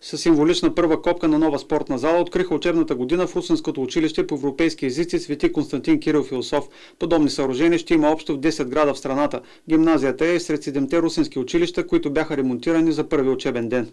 Със символична първа копка на нова спортна зала откриха учебната година в Русенското училище по европейски езици Свети Константин Кирил Философ. Подобни съоръжения ще има общо в 10 града в страната. Гимназията е сред 7-те русенски училища, които бяха ремонтирани за първи учебен ден.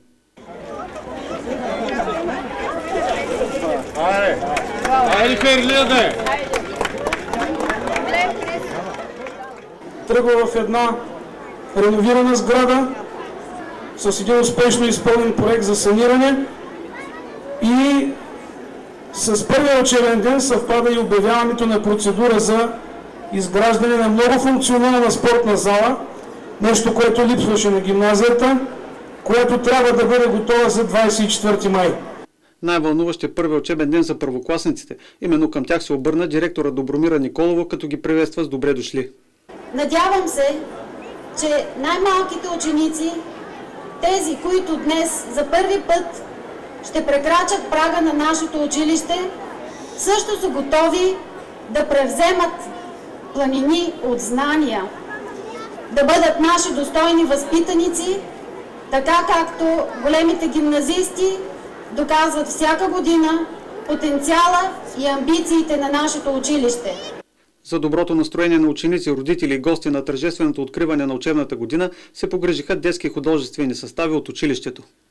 Тръгва в една реновирана сграда с един успешно изпълнен проект за саниране и с първия учебен ден съвпада и обявяването на процедура за изграждане на многофункционална спортна зала, нещо, което липсваше на гимназията, което трябва да бъде готова за 24 май. Най-вълнуващ е първият учебен ден за първокласниците. Именно към тях се обърна директора Добромира Николова, като ги приветства с добре дошли. Надявам се, че най-малките ученици, тези, които днес за първи път ще прекрачат прага на нашето училище, също са готови да превземат планини от знания, да бъдат наши достойни възпитаници, така както големите гимназисти доказват всяка година потенциала и амбициите на нашето училище. За доброто настроение на ученици, родители и гости на тържественото откриване на учебната година се погрежиха детски художествени състави от училището.